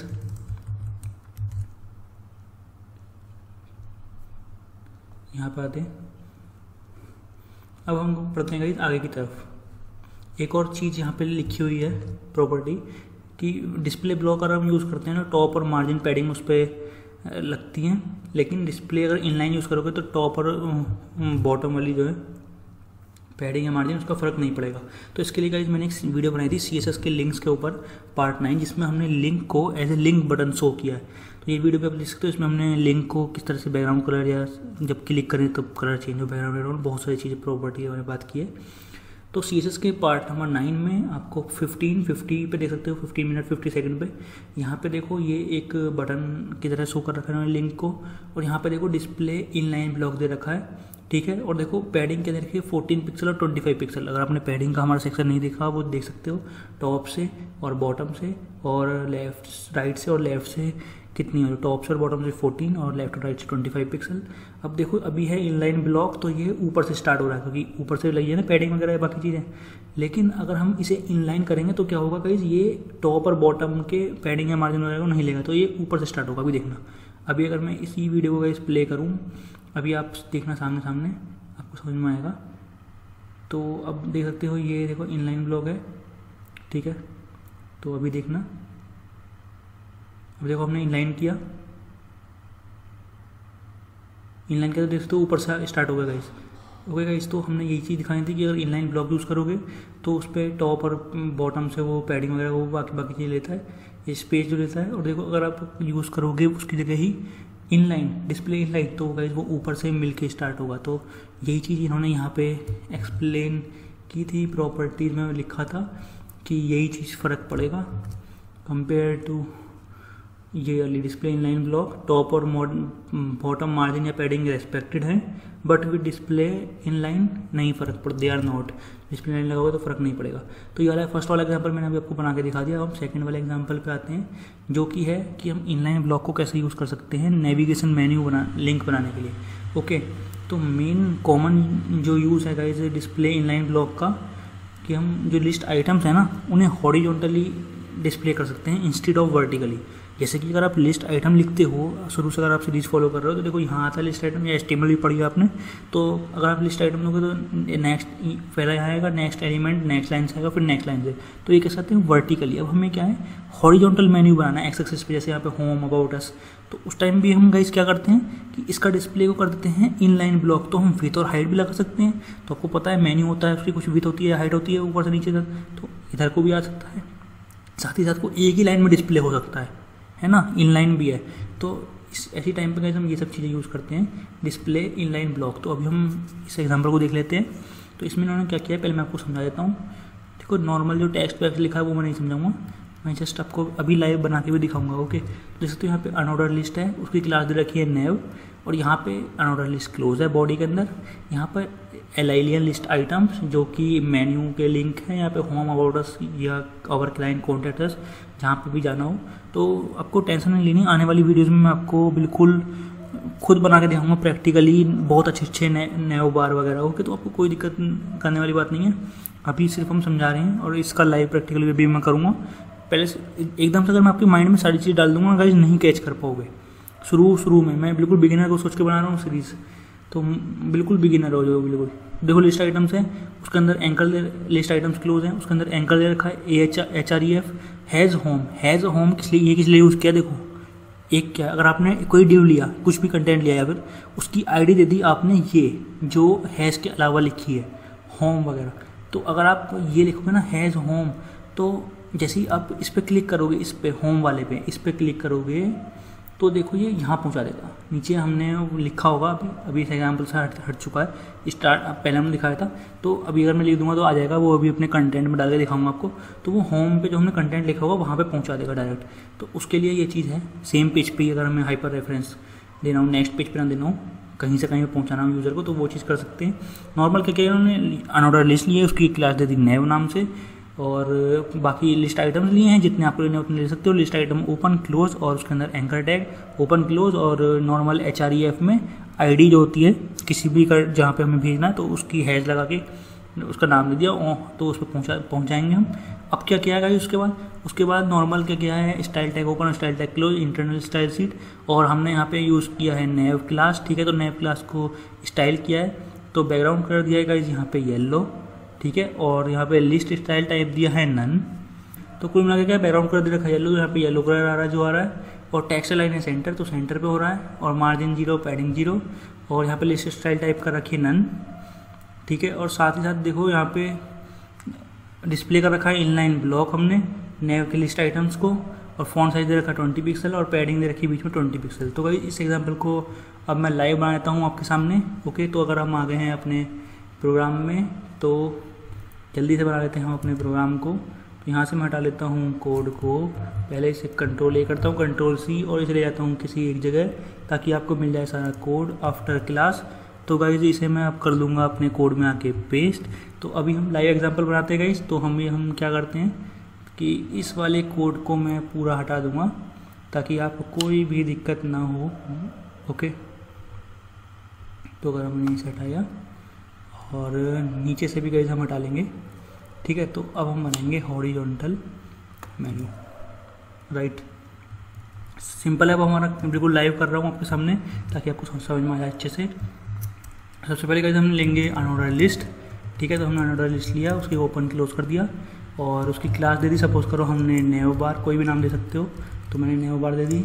यहाँ पे आते हैं, अब हम पढ़ते हैं गाइस आगे की तरफ। एक और चीज़ यहाँ पे लिखी हुई है प्रॉपर्टी कि डिस्प्ले ब्लॉक अगर हम यूज़ करते हैं ना, टॉप और मार्जिन पैडिंग उस पर लगती हैं, लेकिन डिस्प्ले अगर इनलाइन यूज़ करोगे तो टॉप और बॉटम वाली जो है पैडिंग या मार्जिन उसका फ़र्क नहीं पड़ेगा। तो इसके लिए गाइस मैंने एक वीडियो बनाई थी सी एस एस के लिंक्स के ऊपर पार्ट नाइन, जिसमें हमने लिंक को as a link button show किया है। तो ये वीडियो पे आप देख सकते हो, इसमें हमने लिंक को किस तरह से बैकग्राउंड कलर या जब क्लिक करें तब कलर चेंज हो, बैकग्राउंड बैकग्राउंड बहुत सारी चीज़ें प्रॉपर्टी के बारे में बात की है। तो सी एस एस के पार्ट नंबर नाइन में आपको फिफ्टीन फिफ्टी पे देख सकते हो, फिफ्टीन मिनट फिफ्टी सेकंड पे यहाँ पे देखो ये एक बटन की तरह शो कर रखा है लिंक को, और यहाँ पे देखो डिस्प्ले इनलाइन ब्लॉक दे रखा है, ठीक है। और देखो पैडिंग के देखिए फोर्टीन पिक्सल और ट्वेंटी फाइव पिक्सल। अगर आपने पैडिंग का हमारा सेक्शन नहीं देखा वो देख सकते हो, टॉप से और बॉटम से और लेफ्ट राइट से और लेफ्ट से कितनी हो, टॉप से और बॉटम से फोर्टीन और लेफ्ट और राइट से ट्वेंटी फाइव पिक्सल। अब देखो अभी है इनलाइन ब्लॉक, तो ये ऊपर से स्टार्ट हो रहा है क्योंकि ऊपर से लगी है ना पैडिंग वगैरह बाकी चीज़ें। लेकिन अगर हम इसे इनलाइन करेंगे तो क्या होगा गाइस, ये टॉप और बॉटम के पैडिंग या मार्जिन वगैरह को नहीं लेगा, तो ये ऊपर से स्टार्ट होगा। अभी देखना, अभी अगर मैं इसी वीडियो को गाइस प्ले करूँ, अभी आप देखना सामने सामने आपको समझ में आएगा। तो अब देख सकते हो ये देखो इनलाइन ब्लॉक है, ठीक है। तो अभी देखना, अब देखो हमने इनलाइन किया, इनलाइन किया तो देख सकते हो ऊपर से स्टार्ट हो गया गाइस। ओके गाइस, तो हमने यही चीज़ दिखाई थी कि अगर इनलाइन ब्लॉक यूज़ करोगे तो उस पर टॉप और बॉटम से वो पैडिंग वगैरह वो बाकी बाकी चीज़ लेता है, ये स्पेस जो लेता है। और देखो अगर आप यूज़ करोगे उसकी जगह ही इनलाइन डिस्प्ले इनलाइन, तो गाइस वो ऊपर से मिल के स्टार्ट होगा। तो यही चीज़ इन्होंने यहाँ पे एक्सप्लेन की थी, प्रॉपर्टीज में लिखा था कि यही चीज़ फ़र्क पड़ेगा कंपेयर टू ये वाली डिस्प्ले इनलाइन ब्लॉक। टॉप और बॉटम मार्जिन या पैडिंग रेस्पेक्टेड है, बट विद डिस्प्ले इनलाइन नहीं फ़र्क पड़ता, they are not. Display line लगाओगे तो फ़र्क नहीं पड़ेगा। तो ये वाला फर्स्ट वाला एग्जांपल मैंने अभी आपको बना के दिखा दिया। अब हम सेकंड वाले एग्जांपल पे आते हैं, जो कि है कि हम इनलाइन ब्लॉक को कैसे यूज़ कर सकते हैं नेविगेशन मेन्यू बना लिंक बनाने के लिए। ओके, तो मेन कॉमन जो यूज़ है गाइस डिस्प्ले इनलाइन ब्लॉक का, कि हम जो लिस्ट आइटम्स हैं ना उन्हें हॉरिजॉन्टली डिस्प्ले कर सकते हैं इंस्टेड ऑफ वर्टिकली। जैसे कि अगर आप लिस्ट आइटम लिखते हो शुरू से, अगर आप सीरीज फॉलो कर रहे हो तो देखो यहाँ आता है लिस्ट आइटम, या एचटीएमएल भी पढ़ी है आपने। तो अगर आप लिस्ट आइटम लोगे तो नेक्स्ट पहला यहाँ आएगा, नेक्स्ट एलिमेंट नेक्स्ट लाइन से आएगा, फिर नेक्स्ट लाइन से। तो ये कैसे आते हैं वर्टिकली। अब हमें क्या है हॉरिजॉन्टल मेन्यू बनाना है एक्स एक्सिस पे, जैसे यहाँ पे होम अबाउट अस। तो उस टाइम भी हम गाइस क्या करते हैं कि इसका डिस्प्ले को कर देते हैं इनलाइन ब्लॉक। तो हम विथ और हाइट भी लगा सकते हैं। तो आपको पता है मेन्यू होता है, उसकी कुछ विथ होती है, हाइट होती है ऊपर से नीचे तक, तो इधर को भी आ सकता है, साथ ही साथ को एक ही लाइन में डिस्प्ले हो सकता है, है ना, इनलाइन भी है। तो इस ऐसी टाइम पे हम ये सब चीज़ें यूज़ करते हैं डिस्प्ले इनलाइन ब्लॉक। तो अभी हम इस एग्जांपल को देख लेते हैं। तो इसमें इन्होंने क्या किया है पहले मैं आपको समझा देता हूँ। देखो नॉर्मल जो टेक्स्ट पे लिखा है वो मैं नहीं समझाऊंगा, मैं जस्ट आपको अभी लाइव बना के भी दिखाऊंगा। ओके, जैसे तो यहाँ पे अनऑर्डर लिस्ट है, उसकी क्लास दे रखी है नेव, और यहाँ पे अनऑर्डर लिस्ट क्लोज है बॉडी के अंदर। यहाँ पर एलाइलियन लिस्ट आइटम्स जो कि मेन्यू के लिंक हैं, यहाँ पे होम अबाउट अस या आवर क्लाइंट कॉन्टैक्ट अस, जहाँ पे भी जाना हो। तो आपको टेंशन नहीं लेनी, आने वाली वीडियोज़ में मैं आपको बिल्कुल खुद बना के दिखाऊंगा प्रैक्टिकली, बहुत अच्छे अच्छे नेव बार वगैरह। ओके, तो आपको कोई दिक्कत करने वाली बात नहीं है, अभी सिर्फ हम समझा रहे हैं, और इसका लाइव प्रैक्टिकल भी मैं करूँगा। पहले एकदम से अगर मैं आपके माइंड में सारी चीज़ डाल दूंगा गाइस नहीं कैच कर पाओगे। शुरू शुरू में मैं बिल्कुल बिगिनर को सोच के बना रहा हूँ सीरीज़, तो बिल्कुल बिगिनर हो जाओ बिल्कुल। देखो लिस्ट आइटम्स है, उसके अंदर एंकल लिस्ट आइटम्स क्लोज है, उसके अंदर एंकल दे रखा है A H H R E F hash home. Hash home किस लिए, ये किस लिए यूज़ किया, देखो एक क्या, अगर आपने कोई डिव लिया, कुछ भी कंटेंट लिया, या फिर उसकी आईडी दे दी आपने ये जो हैज़ के अलावा लिखी है होम वगैरह। तो अगर आप ये लिखोगे ना हैज़ होम, तो जैसे ही आप इस पर क्लिक करोगे, इस पे होम वाले पे इस पर क्लिक करोगे तो देखो ये यहाँ पहुँचा देगा। नीचे हमने लिखा होगा, अभी अभी इस एग्जाम्पल से हट हट चुका है, स्टार्ट पहले हमने दिखाया था। तो अभी अगर मैं लिख दूंगा तो आ जाएगा, वो अभी अपने कंटेंट में डाल के दिखाऊंगा आपको। तो वो होम पे जो हमने कंटेंट लिखा होगा वहाँ पे पहुँचा देगा डायरेक्ट। तो उसके लिए ये चीज़ है, सेम पेज पे अगर हमें हाइपर रेफरेंस देना हो, नेक्स्ट पेज पे ना देना हो, कहीं से कहीं पे पहुंचाना हो यूज़र को, तो वो चीज़ कर सकते हैं। नॉर्मल क्या किया उन्होंने, अनऑर्डर लिस्ट ली है, उसकी क्लास दे दी नेव नाम से, और बाकी लिस्ट आइटम्स लिए हैं जितने आपको लेने उतने ले सकते हो। लिस्ट आइटम ओपन क्लोज और उसके अंदर एंकर टैग ओपन क्लोज, और normal H R E F में आईडी जो होती है किसी भी कर जहाँ पे हमें भेजना है तो उसकी हैज लगा के उसका नाम दे दिया, तो उस पर पहुँचा पहुँचाएंगे हम। अब क्या किया गया उसके बाद उसके बाद नॉर्मल क्या किया है, style tag open, style tag close, internal style sheet, और हमने यहाँ पे यूज़ किया है नेव क्लास। ठीक है, तो नेव क्लास को स्टाइल किया है, तो बैकग्राउंड कर दिया है गाइस यहाँ पे येलो। ठीक है, और यहाँ पे लिस्ट स्टाइल टाइप दिया है नन। तो कुल मिला के क्या बैकग्राउंड कर दिया रखा है येलो, यहाँ पे येलो कलर आ रहा है जो आ रहा है, और टेक्स्ट लाइन है सेंटर, तो सेंटर पे हो रहा है, और मार्जिन जीरो, पैडिंग जीरो, और यहाँ पे लिस्ट स्टाइल टाइप कर रखी है नन। ठीक है, और साथ ही साथ देखो यहाँ पे डिस्प्ले कर रखा है इनलाइन ब्लॉक हमने नेव के लिस्ट आइटम्स को, और फॉन्ट साइज दे रखा है ट्वेंटी पिक्सल, और पैडिंग दे रखी है बीच में ट्वेंटी पिक्सल। तो भाई इस एग्जांपल को अब मैं लाइव बना लेता हूँ आपके सामने। ओके, तो अगर हम आ गए हैं अपने प्रोग्राम में तो जल्दी से बना लेते हैं हम अपने प्रोग्राम को। तो यहाँ से मैं हटा लेता हूँ कोड को, पहले इसे कंट्रोल ए करता हूँ, कंट्रोल सी, और इसे ले जाता हूँ किसी एक जगह ताकि आपको मिल जाए सारा कोड आफ्टर क्लास। तो गाइज इसे मैं अब कर लूँगा अपने कोड में आके पेस्ट। तो अभी हम लाइव एग्जांपल बनाते हैं गाइज। तो हम ये हम क्या करते हैं कि इस वाले कोड को मैं पूरा हटा दूँगा ताकि आपको कोई भी दिक्कत ना हो। ओके, तो अगर हमने इसे हटाया और नीचे से भी गाइज हम हटा लेंगे। ठीक है, तो अब हम बनाएंगे हॉरिजॉन्टल मेन्यू। राइट, सिंपल है। अब हमारा बिल्कुल लाइव कर रहा हूँ आपके सामने ताकि आपको समझ में आ जाए अच्छे से। सबसे पहले गाइस हम लेंगे अनऑर्डर लिस्ट। ठीक है, तो हमने अनऑर्डर लिस्ट लिया, उसकी ओपन क्लोज कर दिया, और उसकी क्लास दे दी। सपोज करो हमने नेव बार, कोई भी नाम दे सकते हो, तो मैंने नेव बार दे दी।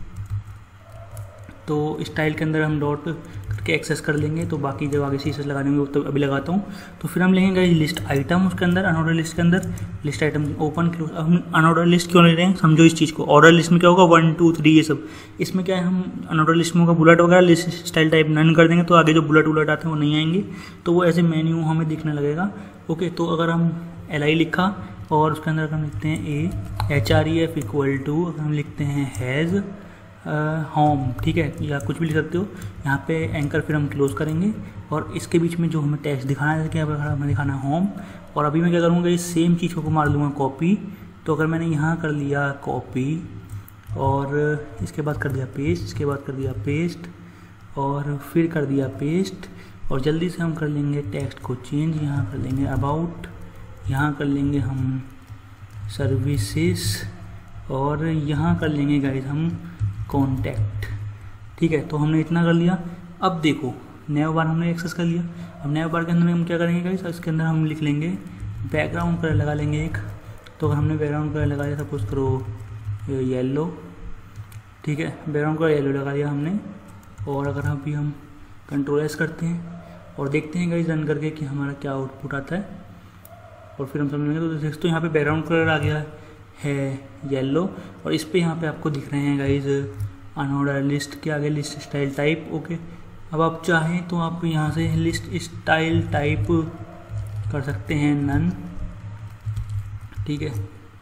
तो स्टाइल के अंदर हम डॉट करके एक्सेस कर लेंगे, तो बाकी जब आगे सीसेस लगाने होंगे तो अभी लगाता हूँ। तो फिर हम लेंगे गाइस लिस्ट आइटम, उसके अंदर अनऑर्डर लिस्ट के अंदर लिस्ट आइटम ओपन क्लोज। अब हम अनऑर्डर लिस्ट क्यों ले रहे हैं, समझो इस चीज़ को। ऑर्डर लिस्ट में क्या होगा, वन टू थ्री ये सब। इसमें क्या है, हम अनऑर्डर लिस्ट में होगा बुलेट वगैरह, लिस्ट स्टाइल टाइप नन कर देंगे तो आगे जो बुलेट बुलेट आते हैं वो नहीं आएंगे, तो वो ऐसे मेन्यू हमें दिखने लगेगा। ओके, तो अगर हम एल आई लिखा और उसके अंदर हम लिखते हैं A H R E F equal to, हम लिखते हैं हैज़ होम। ठीक है, या कुछ भी लिख सकते हो। यहाँ पे एंकर फिर हम क्लोज करेंगे, और इसके बीच में जो हमें टेक्स्ट दिखाना है कि हमें दिखाना है होम। और अभी मैं क्या करूँगा, इस सेम चीज़ को मार लूँगा कॉपी। तो अगर मैंने यहाँ कर लिया कॉपी, और इसके बाद कर दिया पेस्ट, इसके बाद कर दिया पेस्ट, और फिर कर दिया पेस्ट, और जल्दी से हम कर लेंगे टेक्स्ट को चेंज। यहाँ कर लेंगे अबाउट, यहाँ कर लेंगे हम सर्विसेज, और यहाँ कर लेंगे गाइस हम कॉन्टैक्ट। ठीक है, तो हमने इतना कर लिया। अब देखो नेव बार हमने एक्सेस कर लिया। अब नेव बार के अंदर हम क्या करेंगे गाइस, इसके अंदर हम लिख लेंगे बैकग्राउंड कलर लगा लेंगे एक। तो अगर हमने बैकग्राउंड कलर लगाया, सपोज करो येलो। ठीक है, बैकग्राउंड कलर येलो लगा दिया हमने। और अगर अभी हम कंट्रोल एस करते हैं और देखते हैं गाइस रन करके कि हमारा क्या आउटपुट आता है, और फिर हम समझेंगे। तो देखते तो यहाँ पे बैकग्राउंड कलर आ गया है येलो, और इस पे यहाँ पे आपको दिख रहे हैं गाइज अनऑर्डर लिस्ट के आगे लिस्ट स्टाइल टाइप। ओके, अब आप चाहें तो आप यहाँ से लिस्ट स्टाइल टाइप कर सकते हैं नन। ठीक है,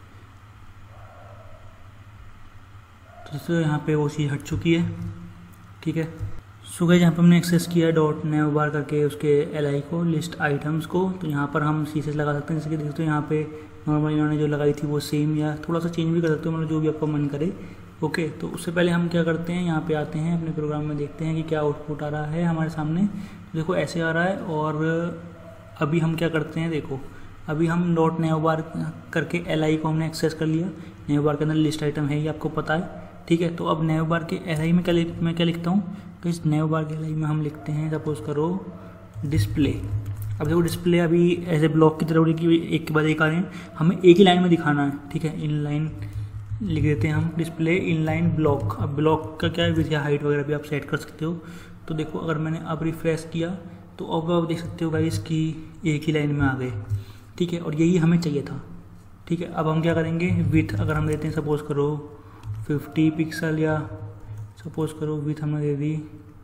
तो यहाँ पे वो चीज़ हट चुकी है। ठीक है, सो गाइस यहाँ पे हमने एक्सेस किया डॉट नेव बार करके उसके एल आई को, लिस्ट आइटम्स को। तो यहाँ पर हम सीसेस लगा सकते हैं, जैसे कि देखते हो यहाँ पे नॉर्मल इन्होंने जो लगाई थी वो सेम, या थोड़ा सा चेंज भी कर सकते हो, मतलब जो भी आपका मन करे। ओके, तो उससे पहले हम क्या करते हैं, यहाँ पे आते हैं अपने प्रोग्राम में, देखते हैं कि क्या आउटपुट आ रहा है हमारे सामने। तो देखो ऐसे आ रहा है। और अभी हम क्या करते हैं, देखो अभी हम डॉट नेव बार करके एल आई को हमने एक्सेस कर लिया। नेव बार के अंदर लिस्ट आइटम है, ये आपको पता है। ठीक है, तो अब नेव बार के एल आई में क्या मैं क्या लिखता हूँ, तो इस नेव बार के एल आई में हम लिखते हैं, सपोज करो डिस्प्ले। अब देखो डिस्प्ले अभी एज ए ब्लॉक की तरह की एक के बाद एक आ रहे हैं, हमें एक ही लाइन में दिखाना है। ठीक है, इन लाइन लिख देते हैं हम, डिस्प्ले इन लाइन ब्लॉक। अब ब्लॉक का क्या है, विथ हाइट वगैरह भी आप सेट कर सकते हो। तो देखो अगर मैंने अब रिफ्रेश किया तो अब आप देख सकते हो गाइस कि एक ही लाइन में आ गए। ठीक है, और यही हमें चाहिए था। ठीक है, अब हम क्या करेंगे, विथ अगर हम देते हैं सपोज करो फिफ्टी पिक्सल, या सपोज करो विथ हमने दे दी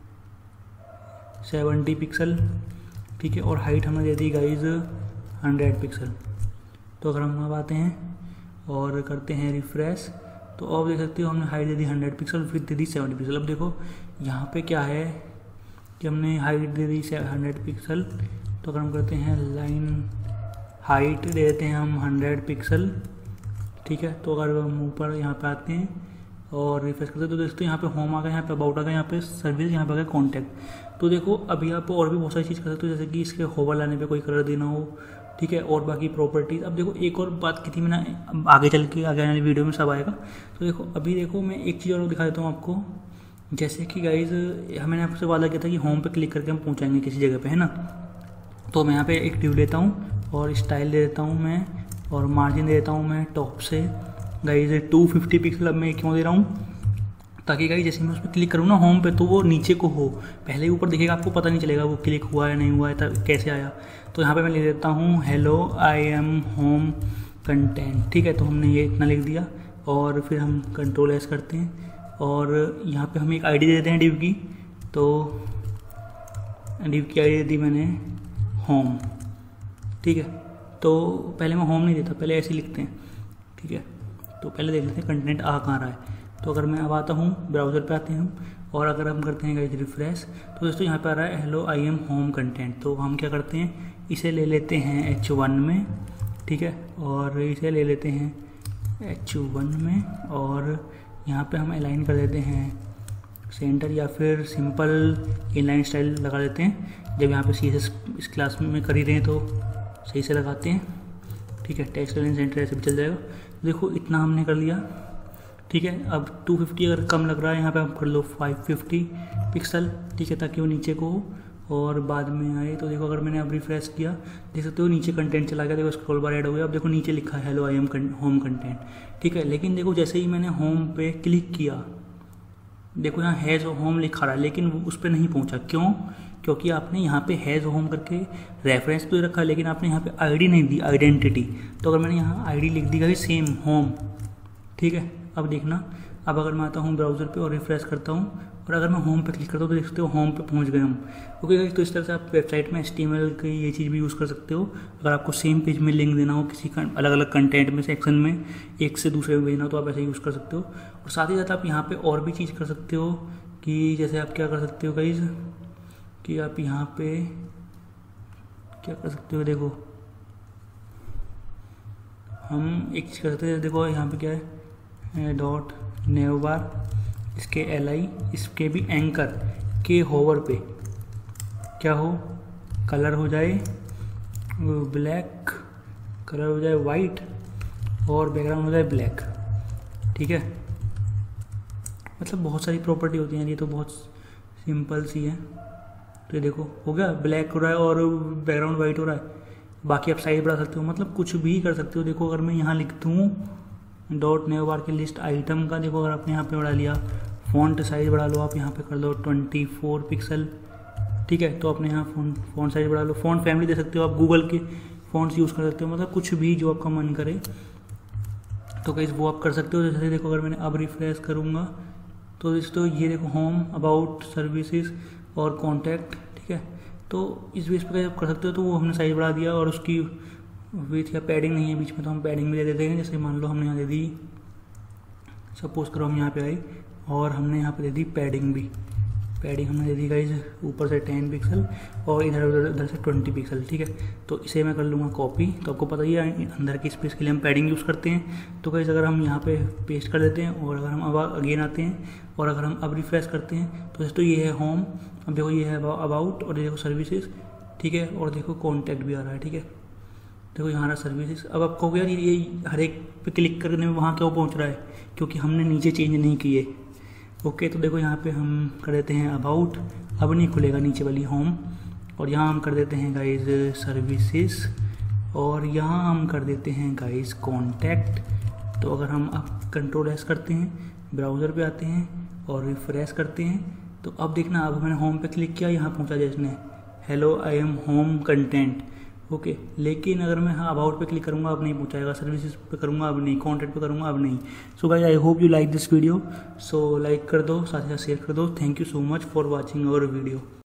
सेवेंटी पिक्सल। ठीक है, और हाइट हमने दे दी गाइज हंड्रेड पिक्सल। तो अगर हम अब आते हैं और करते हैं रिफ्रेश, तो अब देख सकते हो हमने हाइट दे दी हंड्रेड पिक्सल, फिर दे दी सेवेंटी पिक्सल। अब देखो यहाँ पे क्या है कि हमने हाइट दे दी हंड्रेड पिक्सल, तो अगर हम करते हैं लाइन हाइट दे देते हैं हम हंड्रेड पिक्सल, ठीक है। तो अगर हम ऊपर यहाँ पे आते हैं और रिफ्रेश करते हैं तो देखते हैं यहाँ पे होम आ गया, यहाँ पे अबाउट आ गया, यहाँ पे सर्विस, यहाँ पे आ गया कॉन्टैक्ट। तो देखो अभी आप और भी बहुत सारी चीज़ कर सकते हो, जैसे कि इसके होवर लाने पे कोई कलर देना हो, ठीक है, और बाकी प्रॉपर्टीज़। अब देखो एक और बात की थी मैंने, आगे चल के आगे आने वाली वीडियो में सब आएगा। तो देखो अभी देखो मैं एक चीज़ और दिखा देता हूँ आपको, जैसे कि गाइज मैंने आपसे वादा किया था कि होम पे क्लिक करके हम पहुँचाएंगे किसी जगह पे, है ना। तो मैं यहाँ पे एक ड्यू लेता हूँ और स्टाइल दे देता हूँ मैं, और मार्जिन दे देता हूँ मैं टॉप से गाइज टू फिफ्टी पिक्सल। अब मैं क्यों दे रहा हूँ, ताकि गाइज जैसे मैं उस पर क्लिक करूँ ना होम पे, तो वो नीचे को हो, पहले ऊपर दिखेगा, आपको पता नहीं चलेगा वो क्लिक हुआ है नहीं हुआ है, तब कैसे आया। तो यहाँ पे मैं लिख देता हूँ hello I am home content, ठीक है। तो हमने ये इतना लिख दिया और फिर हम कंट्रोल एस करते हैं और यहाँ पे हम एक आईडी दे देते हैं डिव की। तो डिव की आईडी दे दी मैंने होम, ठीक है। तो पहले मैं होम नहीं देता, पहले ऐसे लिखते हैं, ठीक है। तो पहले देख लेते हैं कंटेंट आ कहाँ रहा है। तो अगर मैं अब आता हूँ ब्राउज़र पे आते हैं हम, और अगर हम करते हैं गाइस रिफ्रेश, तो दोस्तों यहाँ पे आ रहा है hello I am home content. तो हम क्या करते हैं, इसे ले लेते हैं एच वन में, ठीक है, और इसे ले लेते हैं एच वन में, और यहाँ पे हम अलाइन कर देते हैं सेंटर, या फिर सिंपल इनलाइन स्टाइल लगा देते हैं। जब यहाँ पे सी एस एस इस क्लास में कर ही रहे हैं तो सही से लगाते हैं, ठीक है। टेक्स्ट लाइन सेंटर ऐसे भी चल जाएगा। देखो इतना हमने कर लिया, ठीक है। अब टू फिफ्टी अगर कम लग रहा है, यहाँ पे आप कर लो फाइव फिफ्टी पिक्सल, ठीक है, ताकि वो नीचे को हो और बाद में आए। तो देखो अगर मैंने अब रिफ्रेश किया, देख सकते हो नीचे कंटेंट चला गया, देखो स्क्रॉल बार ऐड हो गया। अब देखो नीचे लिखा है hello I am home content, ठीक है। लेकिन देखो जैसे ही मैंने होम पे क्लिक किया, देखो यहाँ हैज़ होम लिखा रहा है, लेकिन उस पर नहीं पहुँचा। क्यों? क्योंकि आपने यहाँ पे हैज़ होम करके रेफरेंस तो रखा, लेकिन आपने यहाँ पे आईडी नहीं दी, आइडेंटिटी। तो अगर मैंने यहाँ आईडी लिख दी गई सेम होम, ठीक है। अब देखना, अब अगर मैं आता हूँ ब्राउज़र पे और रिफ्रेश करता हूँ, और अगर मैं होम पे क्लिक करता हूँ तो देख सकते हो होम पे पहुँच गए हम। ओके, तो इस तरह से आप वेबसाइट में एच टी एम एल की ये चीज़ भी यूज़ कर सकते हो। अगर आपको सेम पेज में लिंक देना हो किसी अलग अलग कंटेंट में, सेक्शन में एक से दूसरे में भेजना हो, तो आप ऐसे यूज़ कर सकते हो। और साथ ही साथ आप यहाँ पर और भी चीज़ कर सकते हो, कि जैसे आप क्या कर सकते हो गाइज, कि आप यहाँ पे क्या कर सकते हो, देखो हम एक चीज़ कर सकते हैं। देखो यहाँ पे क्या है, डॉट नेव बार, इसके एल आई, इसके भी एंकर के होवर पे क्या हो, कलर हो जाए ब्लैक, कलर हो जाए वाइट, और बैकग्राउंड हो जाए ब्लैक, ठीक है। मतलब बहुत सारी प्रॉपर्टी होती हैं, ये तो बहुत सिंपल सी है। तो ये देखो हो गया, ब्लैक हो रहा है और बैकग्राउंड वाइट हो रहा है। बाकी आप साइज बढ़ा सकते हो, मतलब कुछ भी कर सकते हो। देखो अगर मैं यहाँ लिख दूँ डॉट नेव बार के लिस्ट आइटम का, देखो अगर आपने यहाँ पे बढ़ा लिया, फ़ॉन्ट साइज बढ़ा लो, आप यहाँ पे कर लो ट्वेंटी फोर पिक्सल, ठीक है। तो अपने यहाँ फ़ॉन्ट फ़ॉन्ट साइज बढ़ा लो, फ़ॉन्ट फैमिली दे सकते हो आप, गूगल के फ़ॉन्ट्स यूज़ कर सकते हो, मतलब कुछ भी जो आपका मन करे तो कहीं वो आप कर सकते हो। जैसे देखो अगर मैंने अब रिफ्रेश करूँगा तो दोस्तों ये देखो होम, अबाउट, सर्विसेज और कॉन्टैक्ट, ठीक है। तो इस बेस पर आप कर सकते हो। तो वो हमने साइज बढ़ा दिया, और उसकी विथ या पैडिंग नहीं है बीच में, तो हम पैडिंग भी दे देते हैं। जैसे मान लो हमने यहाँ दे दी, सपोज करो हम यहाँ पे आए और हमने यहाँ पे दे दी पैडिंग भी, पैडिंग हमने दे दी गाइज ऊपर से टेन पिक्सल और इधर उधर इधर से ट्वेंटी पिक्सल, ठीक है। तो इसे मैं कर लूँगा कॉपी। तो आपको पता ही है अंदर की स्पेस के लिए हम पैडिंग यूज़ करते हैं। तो गाइज अगर हम यहाँ पे पेस्ट कर देते हैं, और अगर हम अब अगेन आते हैं और अगर हम अब रिफ्रेश करते हैं, तो दोस्तों ये है होम, अब देखो ये है अबाउट, और ये देखो सर्विसेज, ठीक है, और देखो कॉन्टैक्ट भी आ रहा है, ठीक है। देखो यहाँ रहा सर्विसेज। अब आपको हो गया ये हर एक पे क्लिक करने में वहाँ क्यों पहुँच रहा है, क्योंकि हमने नीचे चेंज नहीं किए। ओके, तो देखो यहाँ पे हम कर देते हैं अबाउट, अब नहीं खुलेगा नीचे वाली होम, और यहाँ हम कर देते हैं गाइज सर्विसेज, और यहाँ हम कर देते हैं गाइज कॉन्टैक्ट। तो अगर हम अब कंट्रोल एस करते हैं, ब्राउज़र पे आते हैं और रिफ्रेश करते हैं, तो अब देखना, अब मैंने होम पे क्लिक किया, यहाँ पहुँचा जिसने hello I am home content, okay. लेकिन अगर मैं हाँ अबाउट पे क्लिक करूँगा अब नहीं पहुँचाएगा, सर्विसेज पे करूँगा अब नहीं, कॉन्टैक्ट पे करूँगा अब नहीं। So guys I hope you like this video, so like कर दो, साथ ही साथ शेयर कर दो। Thank you so much for watching our video.